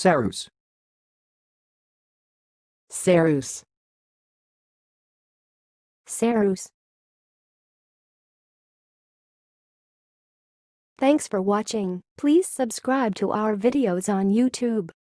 ceruse, ceruse, ceruse. Thanks for watching. Please subscribe to our videos on YouTube.